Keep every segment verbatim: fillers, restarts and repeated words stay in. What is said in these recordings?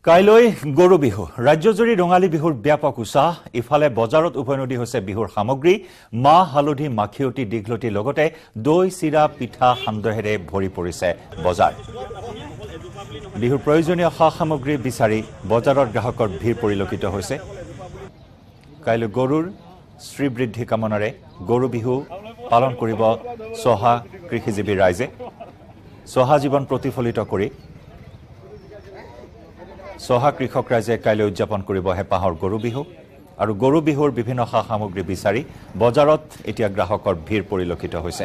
কাইলৈ গৰু বিহু ৰাজ্যজুৰি ৰঙালী বিহুৰ ব্যাপক উৎসাহ ইফালে বজাৰত উভৈনদী হৈছে বিহুৰ সামগ্ৰী মাহ হালধি মাখিয়তি দীঘলতি লগতে দৈ চিৰা পিঠা সান্দহেৰে ভৰি পৰিছে বজাৰ বিহুৰ প্ৰয়োজনীয় সা সামগ্ৰী বিচাৰি বজাৰত গ্ৰাহকৰ ভিৰ পৰিলক্ষিত হৈছে কাইলৈ গৰুৰ শ্ৰীবৃদ্ধি কামনাৰে গৰু বিহু পালন কৰিব সহা কৃষিজীৱী ৰাইজে সহা জীৱন প্ৰতিফলিত কৰি সহা কৃষক ৰাইজে কাইলৈ উদযাপন কৰিব হেপাহৰ গৰু বিহু আৰু গৰু বিহুৰ বিভিন্ন সা সামগ্ৰী বিচাৰি বজাৰত এতিয়া গ্ৰাহকৰ ভিৰ পৰিলক্ষিত হৈছে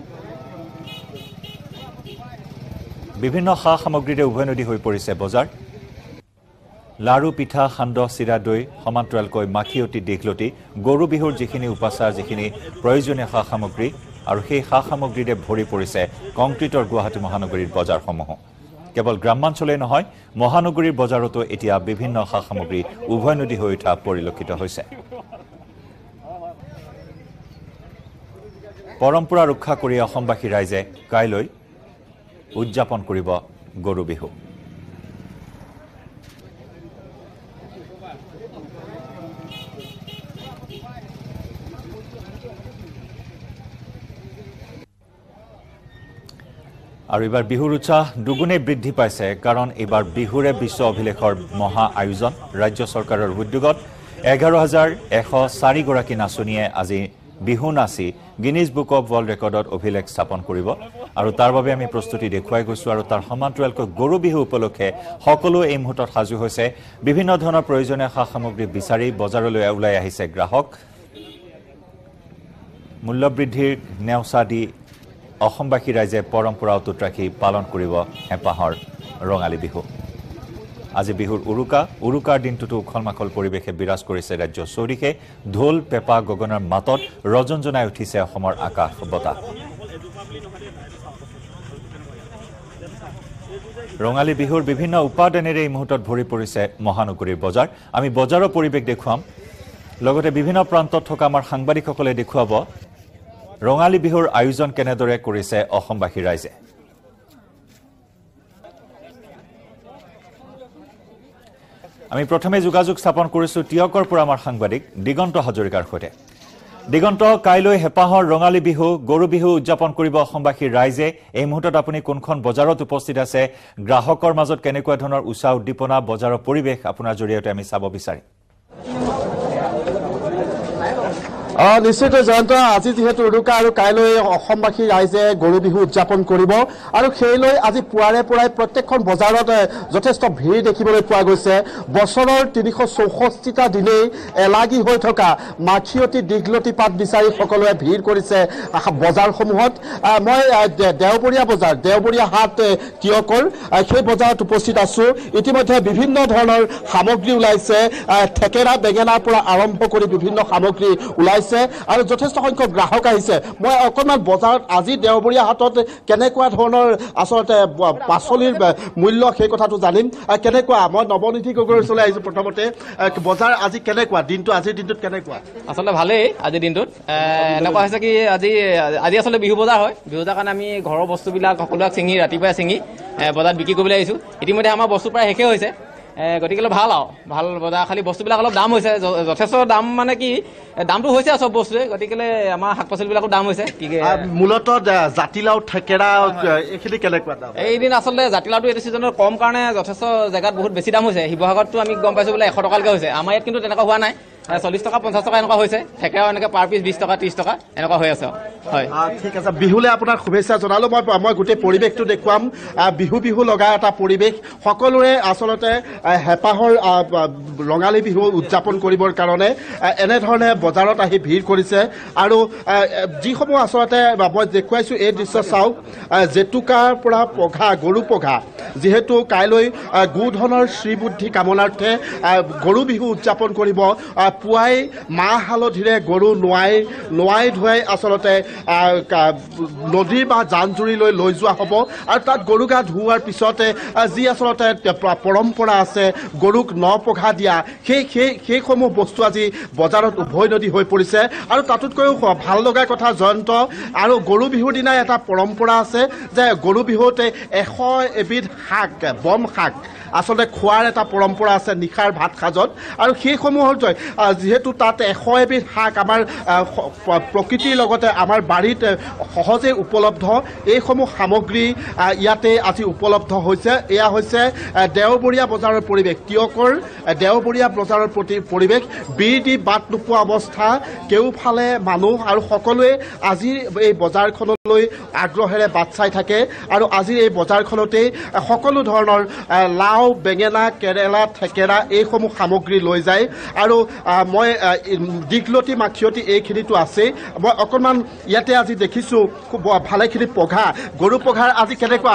বিভিন্ন সা সামগ্ৰীৰে উভৈনদী হৈ পৰিছে বজাৰ লাৰু পিঠা সান্দহ চিৰা দৈ সমান্তৰালকৈ মাখিয়তি দীঘলতি গৰু বিহুৰ যিখিনি উপাচাৰ যিখিনি প্ৰয়োজনীয় সা সামগ্ৰী আৰু সেই সা সামগ্ৰীৰে ভৰি পৰিছে কংক্ৰিটৰ গুৱাহাটী মহানগৰীৰ বজাৰসমূহ কেৱল গ্ৰামাঞ্চলে নহয় মহানগৰীৰ বজাৰতো এতিয়া বিভিন্ন সা সামগ্ৰী উভৈনদী হৈ উঠা পৰিলক্ষিত হৈছে পৰম্পৰা ৰক্ষা কৰি অসমবাসী ৰাইজে কাইলৈ উদযাপন কৰিব গৰু বিহু আৰু এবাৰ বিহুৰ উৎসাহ দুগুণে বৃদ্ধি পাইছে কাৰণ এবাৰ বিহুৰে বিশ্ব অভিলেখৰ মহা আয়োজন ৰাজ্য চৰকাৰৰ উদ্যোগত এঘাৰ হাজাৰ এশ চাৰি গৰাকী নাচনীয়ে আজি বিহু নাচি গিনিজ বুক অফ ৱৰ্ল্ড ৰেকৰ্ডত অভিলেখ স্থাপন কৰিব আৰু তাৰ বাবে আমি প্ৰস্তুতি দেখুৱাই গৈছো আৰু তাৰ সমান্তৰালকৈ গৰু বিহু উপলক্ষে সকলো এই মুহূৰ্তত সাজু হৈছে বিভিন্ন ধৰণৰ প্ৰয়োজনীয় সা সামগ্ৰী বিচাৰি বজাৰলৈ ওলাই আহিছে গ্ৰাহক মূল্য বৃদ্ধিৰ নেওচা দি অসমবাসী ৰাইজে পৰম্পৰা অটুট ৰাখি পালন কৰিব হেপাহৰ ৰঙালী বিহু আজি বিহুৰ উৰুকা উৰুকাৰ দিনটোতো উখলমাখল পৰিৱেশে বিৰাজ কৰিছে ৰাজ্য চৌদিশে ঢোল পেপা গগনাৰ মাতত ৰজনজনাই উঠিছে অসমৰ আকাশ বতাহ ৰঙালী বিহুৰ বিভিন্ন উপাদানেৰে এই মুহূৰ্তত ভৰি পৰিছে মহানগৰীৰ বজাৰ আমি বজাৰৰ পৰিৱেশ দেখুৱাম লগতে বিভিন্ন প্ৰান্তত থকা আমাৰ সাংবাদিকসকলে দেখুৱাব ৰঙালী বিহুৰ আয়োজন কেনেদৰে কৰিছে অসমবাসী ৰাইজে আমি প্ৰথমে যোগাযোগ স্থাপন কৰিছো টিয়কৰ পৰা আমাৰ সাংবাদিক দিগন্ত হাজৰিকাৰ সৈতে দিগন্ত কাইলৈ হেপাহৰ ৰঙালী বিহু গৰু বিহু উদযাপন কৰিব অসমবাসী ৰাইজে এই মুহূৰ্তত আপুনি কোনখন বজাৰত উপস্থিত আছে গ্ৰাহকৰ মাজত কেনেকুৱা ধৰণৰ উৎসাহ উদ্দীপনা বজাৰৰ পৰিৱেশ আপোনাৰ জৰিয়তে আমি চাব বিচাৰিম নিশ্চিত জয়ন্ত আজি যেহেতু উৰুকা আৰু কাইলৈ অসমবাসী ৰাইজে গৰু বিহু উদযাপন কৰিব আৰু সেইলৈ আজি পুৱাৰে পৰাই প্ৰত্যেকখন বজাৰত যথেষ্ট ভিৰ দেখিবলৈ পোৱা গৈছে বছৰৰ তিনিশ চৌষষ্ঠিটা দিনেই এলাগি হৈ থকা মাখিয়তি দীঘলতি পাত বিচাৰি সকলোৱে ভিৰ কৰিছে বজাৰসমূহত মই দেওবৰীয়া বজাৰ দেওবৰীয়া হাট টিয়কৰ সেই বজাৰত উপস্থিত আছো ইতিমধ্যে বিভিন্ন ধৰণৰ সামগ্ৰী ওলাইছে ঠেকেৰা বেঙেনাৰ পৰা আৰম্ভ কৰি বিভিন্ন সামগ্ৰী ওলাইছে আৰু যথেষ্ট সংখ্যক গ্ৰাহক আহিছে মই অকণমান বজাৰত আজি দেওবৰীয়া হাটত কেনেকুৱা ধৰণৰ আচলতে পাচলিৰ মূল্য সেই কথাটো জানিম কেনেকুৱা মই নৱনিধি গগৈৰ ওচৰলৈ আহিছো প্ৰথমতে বজাৰ আজি কেনেকুৱা দিনটো আজিৰ দিনটোত কেনেকুৱা আচলতে ভালেই আজিৰ দিনটোত এনেকুৱা হৈছে কি আজি আজি আচলতে বিহু বজাৰ হয় বিহু বজাৰ কাৰণে আমি ঘৰৰ বস্তুবিলাক সকলোৱাক চিঙি ৰাতিপুৱাই চিঙি বজাৰত বিক্ৰী কৰিবলৈ আহিছোঁ ইতিমধ্যে আমাৰ বস্তু প্ৰায় শেষেই হৈছে গতিকে ভাল আৰু ভাল বজাৰ খালি বস্তুবিলাক অলপ দাম হৈছে যথেষ্ট দাম মানে কি দামটো হৈছে চব বস্তুৱে গতিকে আমাৰ শাক পাচলিবিলাকৰ দাম হৈছে মূলতঃ জাতিলাও ঠেকেৰা এইখিনি কেনেকুৱা দাম এইদিন আচলতে জাতিলাওটো এইটো ছিজনত কম কাৰণে যথেষ্ট জেগাত বহুত বেছি দাম হৈছে শিৱসাগৰতো আমি গম পাইছোঁ বোলে এশ টকালৈকে হৈছে আমাৰ ইয়াত কিন্তু তেনেকুৱা হোৱা নাই চল্লিছ টকা পঞ্চাছ টকা এনেকুৱা হৈছে ঠেকেৰাও এনেকৈ পাৰ পিচ বিছ টকা ত্ৰিছ টকা এনেকুৱা হৈ আছে হয় ঠিক আছে বিহুলৈ আপোনাক শুভেচ্ছা জনালোঁ মই মই গোটেই পৰিৱেশটো দেখুৱাম বিহু বিহু লগা এটা পৰিৱেশ সকলোৰে আচলতে হেপাহৰ ৰঙালী বিহু উদযাপন কৰিবৰ কাৰণে এনেধৰণে বজাৰত আহি ভিৰ কৰিছে আৰু যিসমূহ আচলতে মই দেখুৱাইছোঁ এই দৃশ্য চাওক জেতুকাৰ পৰা পঘা গৰু পঘা যিহেতু কাইলৈ গোধনৰ শ্ৰীবুদ্ধি কামনাৰ্থে গৰু বিহু উদযাপন কৰিব পুৱাই মাহ হালধিৰে গৰু নোৱাই নোৱাই ধুৱাই আচলতে নদী বা জান জুৰিলৈ লৈ যোৱা হ'ব আৰু তাত গৰু গা ধুওৱাৰ পিছতে যি আচলতে পৰম্পৰা আছে গৰুক ন পঘা দিয়া সেই সেই সেইসমূহ বস্তু আজি বজাৰত উভৈনদী হৈ পৰিছে আৰু তাতোতকৈও ভাল লগা কথা জয়ন্ত আৰু গৰু বিহুৰ দিনাই এটা পৰম্পৰা আছে যে গৰু বিহুতে এশ এবিধ শাক বন শাক আচলতে খোৱাৰ এটা পৰম্পৰা আছে নিশাৰ ভাত সাজত আৰু সেইসমূহৰ জয় যিহেতু তাত এশ এবিধ শাক আমাৰ প্ৰকৃতিৰ লগতে আমাৰ বাৰীত সহজে উপলব্ধ এইসমূহ সামগ্ৰী ইয়াতে আজি উপলব্ধ হৈছে এয়া হৈছে দেওবৰীয়া বজাৰৰ পৰিৱেশ তিয়কৰ দেওবৰীয়া বজাৰৰ প্ৰতি পৰিৱেশ বীৰ দি বাট নোপোৱা অৱস্থা কেউফালে মানুহ আৰু সকলোৱে আজিৰ এই বজাৰখনলৈ আগ্ৰহেৰে বাট চাই থাকে আৰু আজিৰ এই বজাৰখনতে সকলো ধৰণৰ লাও বেঙেনা কেৰেলা থেকেৰা এইসমূহ সামগ্ৰী লৈ যায় আৰু মই দীঘলতি মাখিয়তি এইখিনিতো আছেই মই অকণমান ইয়াতে আজি দেখিছোঁ খুব ভালেখিনি পঘা গৰু পঘাৰ আজি কেনেকুৱা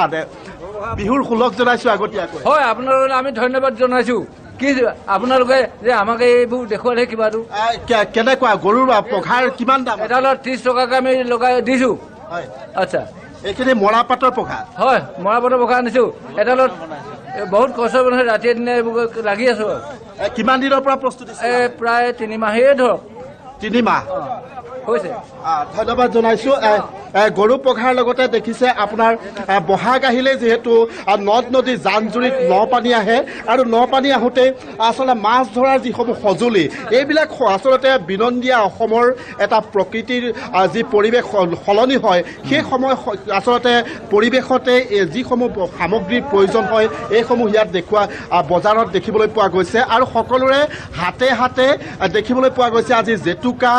বিহুৰ সুলভ জনাইছোঁ আগতীয়াকৈ হয় আপোনালোকে আমি ধন্যবাদ জনাইছোঁ কি আপোনালোকে যে আমাক এইবোৰ দেখুৱালে কিবাটো কেনেকুৱা গৰুৰ পঘাৰ কিমান দাম এডালত ত্ৰিছ টকাকৈ আমি লগাই দিছোঁ হয় আচ্ছা এইখিনি মৰাপাতৰ পঘা হয় মৰাপাতৰ পঘা আনিছোঁ এডালত বহুত কষ্ট বনাইছে ৰাতিয়ে দিনে এইবোৰ লাগি আছোঁ কিমান দিনৰ পৰা প্ৰস্তুতি এই প্ৰায় তিনিমাহেই ধৰক তিনিমাহ হৈছে ধন্যবাদ জনাইছোঁ গৰু পঘাৰ লগতে দেখিছে আপোনাৰ বহাগ আহিলে যিহেতু নদ নদী জান জুৰিত ন পানী আহে আৰু ন পানী আহোঁতে আচলতে মাছ ধৰাৰ যিসমূহ সঁজুলি এইবিলাক আচলতে বিনন্দীয়া অসমৰ এটা প্ৰকৃতিৰ যি পৰিৱেশ সলনি হয় সেই সময় আচলতে পৰিৱেশতে যিসমূহ সামগ্ৰীৰ প্ৰয়োজন হয় এইসমূহ ইয়াত দেখুওৱা বজাৰত দেখিবলৈ পোৱা গৈছে আৰু সকলোৰে হাতে হাতে দেখিবলৈ পোৱা গৈছে আজি জেতুকা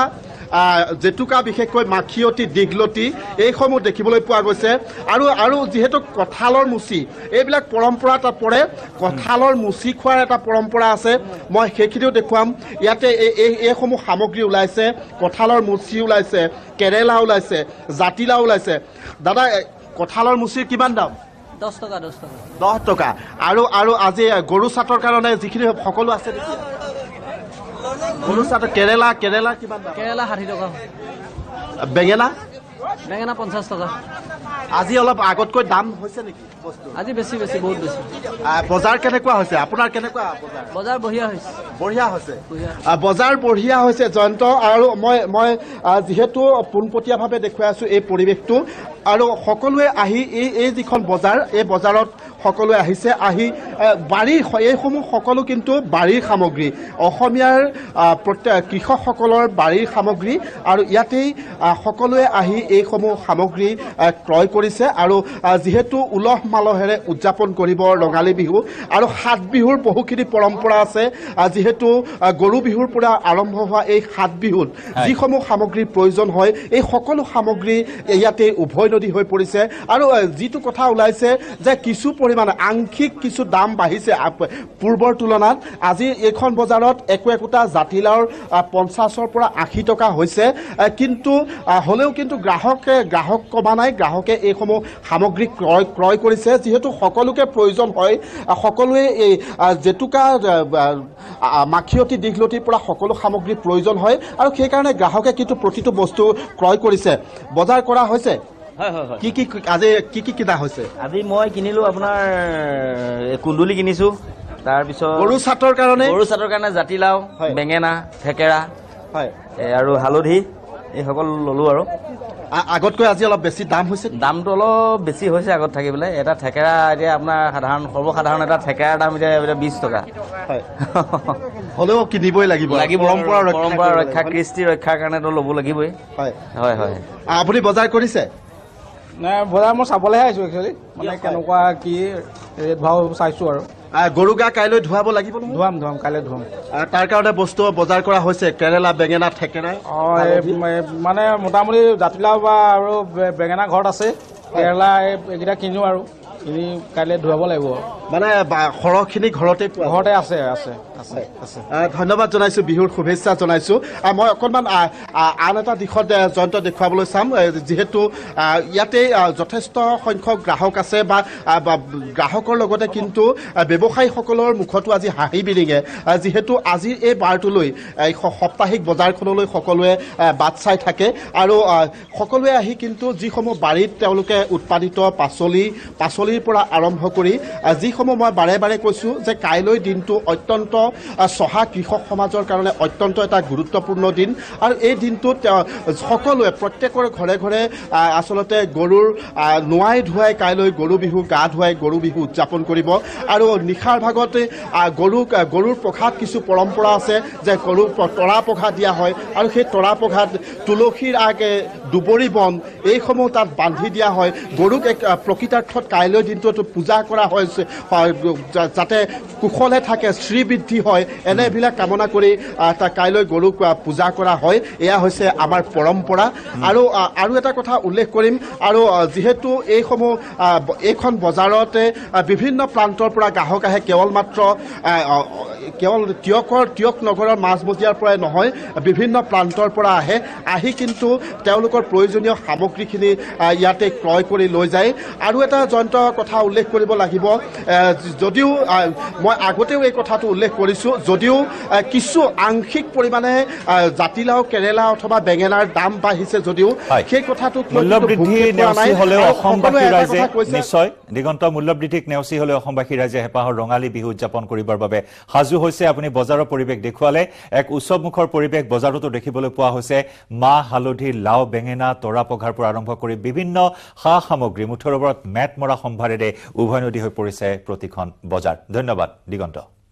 জেতুকা বিশেষকৈ মাখিয়তি দীঘলতি এইসমূহ দেখিবলৈ পোৱা গৈছে আৰু আৰু যিহেতু কঁঠালৰ মুচি এইবিলাক পৰম্পৰা এটা পৰে কঁঠালৰ মুচি খোৱাৰ এটা পৰম্পৰা আছে মই সেইখিনিও দেখুৱাম ইয়াতে এই এইসমূহ সামগ্ৰী ওলাইছে কঁঠালৰ মুচি ওলাইছে কেৰেলা ওলাইছে জাতিলাও ওলাইছে দাদা কঁঠালৰ মুচিৰ কিমান দাম দহ টকা দহ টকা দহ টকা আৰু আৰু আজি গৰু চাটৰ কাৰণে যিখিনি সকলো আছে গৰু চাট কেৰেলা কেৰেলা কিমান দাম কেৰেলা ষাঠি টকা বেঙেনা বেঙেনা পঞ্চাছ টকা আজি অলপ আগতকৈ দাম হৈছে নেকি বস্তু আজি বেছি বেছি বহুত বেছি বজাৰ কেনেকুৱা হৈছে আপোনাৰ কেনেকুৱা বজাৰ বঢ়িয়া হৈছে বঢ়িয়া হৈছে বজাৰ বঢ়িয়া হৈছে জয়ন্ত আৰু মই মই যিহেতু পোনপটীয়াভাৱে দেখুৱাই আছোঁ এই পৰিৱেশটো আৰু সকলোৱে আহি এই এই যিখন বজাৰ এই বজাৰত সকলোৱে আহিছে আহি বাৰীৰ এইসমূহ সকলো কিন্তু বাৰীৰ সামগ্ৰী অসমীয়াৰ প্ৰত্যেক কৃষকসকলৰ বাৰীৰ সামগ্ৰী আৰু ইয়াতেই সকলোৱে আহি এইসমূহ সামগ্ৰী ক্ৰয় কৰিছে আৰু যিহেতু উলহ মালহেৰে উদযাপন কৰিব ৰঙালী বিহু আৰু সাত বিহুৰ বহুখিনি পৰম্পৰা আছে যিহেতু গৰু বিহুৰ পৰা আৰম্ভ হোৱা এই সাত বিহুত যিসমূহ সামগ্ৰীৰ প্ৰয়োজন হয় এই সকলো সামগ্ৰী ইয়াতে উভয়নদী হৈ পৰিছে আৰু যিটো কথা ওলাইছে যে কিছু পৰিমাণে আংশিক কিছু দাম বাঢ়িছে পূৰ্বৰ তুলনাত আজি এইখন বজাৰত একো একোটা জাতিলাওৰ পঞ্চাছৰ পৰা আশী টকা হৈছে কিন্তু হ'লেও কিন্তু গ্ৰাহকে গ্ৰাহক কমা নাই গ্ৰাহকে এইসমূহ সামগ্ৰী ক্ৰয় ক্ৰয় কৰিছে যিহেতু সকলোকে প্ৰয়োজন হয় সকলোৱে এই জেতুকা মাখিয়তি দীঘলতিৰ পৰা সকলো সামগ্ৰীৰ প্ৰয়োজন হয় আৰু সেইকাৰণে গ্ৰাহকে কিন্তু প্ৰতিটো বস্তু ক্ৰয় কৰিছে বজাৰ কৰা হৈছে হয় হয় হয় কি কি আজি কি কি কিনা হৈছে আজি মই কিনিলোঁ আপোনাৰ কুন্দুলি কিনিছোঁ তাৰপিছত গৰু চাটৰ কাৰণে গৰু চাটৰ কাৰণে জাতিলাও বেঙেনা থেকেৰা হয় আৰু হালধি এই সকলো ল'লোঁ আৰু আগতকৈ আজি অলপ বেছি দাম হৈছে দামটো অলপ বেছি হৈছে আগত থাকি পেলাই এটা থেকেৰা এতিয়া আপোনাৰ সাধাৰণ সৰ্বসাধাৰণ এটা থেকেৰাৰ দাম এতিয়া বিছ টকা হয় হ'লেও কিনিবই লাগিব লাগিব পৰম্পৰা পৰম্পৰা ৰক্ষা কৃষ্টি ৰক্ষাৰ কাৰণেতো ল'ব লাগিবই হয় হয় হয় আপুনি বজাৰ কৰিছে নাই বজাৰ মই চাবলৈহে আহিছোঁ একচুৱেলি মানে কেনেকুৱা কি ৰেট ভাও চাইছোঁ আৰু গৰু গা কাইলৈ ধুৱাব লাগিব ধুৱাম ধুৱাম কাইলৈ ধুৱাম তাৰ কাৰণে বস্তু বজাৰ কৰা হৈছে কেৰেলা বেঙেনা থেকেৰা অঁ মানে মোটামুটি জাতিলাও বা আৰু বেঙেনা ঘৰত আছে কেৰেলা এইকেইটা কিনো আৰু কিনি কাইলৈ ধুৱাব লাগিব মানে সৰহখিনি ঘৰতে ঘৰতে আছে আছে আছে আছে ধন্যবাদ জনাইছোঁ বিহুৰ শুভেচ্ছা জনাইছোঁ মই অকণমান আন এটা দিশত জয়ন্ত দেখুৱাবলৈ চাম যিহেতু ইয়াতে যথেষ্ট সংখ্যক গ্ৰাহক আছে বা গ্ৰাহকৰ লগতে কিন্তু ব্যৱসায়ীসকলৰ মুখতো আজি হাঁহি বিৰিঙে যিহেতু আজিৰ এই বাৰটোলৈ এই সাপ্তাহিক বজাৰখনলৈ সকলোৱে বাট চাই থাকে আৰু সকলোৱে আহি কিন্তু যিসমূহ বাৰীত তেওঁলোকে উৎপাদিত পাচলি পাচলিৰ পৰা আৰম্ভ কৰি যিসমূহ মই বাৰে বাৰে কৈছোঁ যে কাইলৈ দিনটো অত্যন্ত চহা কৃষক সমাজৰ কাৰণে অত্যন্ত এটা গুৰুত্বপূৰ্ণ দিন আৰু এই দিনটোত সকলোৱে প্ৰত্যেকৰ ঘৰে ঘৰে আচলতে গৰুৰ নোৱাই ধুৱাই কাইলৈ গৰু বিহু গা ধুৱাই গৰু বিহু উদযাপন কৰিব আৰু নিশাৰ ভাগতে গৰুক গৰুৰ প্ৰসাদ কিছু পৰম্পৰা আছে যে গৰুক তৰা পঘা দিয়া হয় আৰু সেই তৰা পঘাত তুলসীৰ আগে দুবৰি বন এইসমূহ তাত বান্ধি দিয়া হয় গৰুক এক প্ৰকৃতাৰ্থত কাইলৈ দিনটোত পূজা কৰা হয় যাতে কুশলে থাকে শ্ৰীবৃদ্ধি হয় এনেবিলাক কামনা কৰি কাইলৈ গৰুক পূজা কৰা হয় এয়া হৈছে আমাৰ পৰম্পৰা আৰু আৰু এটা কথা উল্লেখ কৰিম আৰু যিহেতু এইসমূহ এইখন বজাৰতে বিভিন্ন প্ৰান্তৰ পৰা গ্ৰাহক আহে কেৱল মাত্ৰ কেৱল তিয়কৰ তিয়ক নগৰৰ মাজমজিয়াৰ পৰাই নহয় বিভিন্ন প্ৰান্তৰ পৰা আহে আহি কিন্তু তেওঁলোকৰ প্ৰয়োজনীয় সামগ্ৰীখিনি ইয়াতে ক্ৰয় কৰি লৈ যায় আৰু এটা জয়ন্ত কথা উল্লেখ কৰিব লাগিব যদিও মই আগতেও এই কথাটো উল্লেখ কৰিছোঁ যদিও কিছু আংশিক পৰিমাণে জাতিলাও কেৰেলা অথবা বেঙেনাৰ দাম বাঢ়িছে যদিও সেই কথাটোক মূল্যবৃদ্ধি নেওচি হ'লেও অসমবাসী ৰাইজে নিশ্চয় দিগন্ত মূল্যবৃদ্ধিক নেওচি হ'লেও অসমবাসী ৰাইজে হেঁপাহৰ ৰঙালী বিহু উদযাপন কৰিবৰ বাবে সাজু হৈছে আপুনি বজাৰৰ পৰিৱেশ দেখুৱালে এক উৎসৱমুখৰ পৰিৱেশ বজাৰতো দেখিবলৈ পোৱা হৈছে মাহ হালধি লাও বেঙেনা তৰা পঘাৰ পৰা আৰম্ভ কৰি বিভিন্ন সা সামগ্ৰী মুঠৰ ওপৰত মেট মৰা সম্ভাৰেৰে উভয়নদী হৈ পৰিছে প্ৰতিখন বজাৰ ধন্যবাদ দিগন্ত